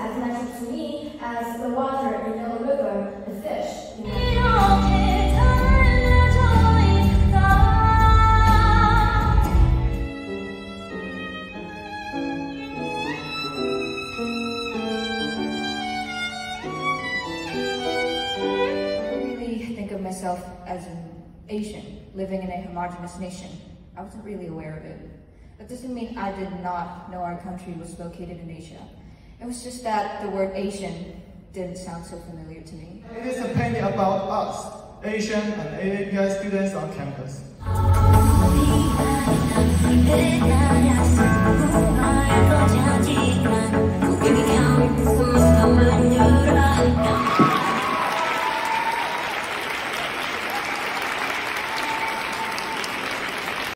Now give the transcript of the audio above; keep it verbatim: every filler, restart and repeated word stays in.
as natural to me as the water in the river, the fish. You know? Myself as an Asian living in a homogenous nation. I wasn't really aware of it. That doesn't mean I did not know our country was located in Asia. It was just that the word Asian didn't sound so familiar to me. It is a painting about us, Asian and A A P I students on campus. Oh,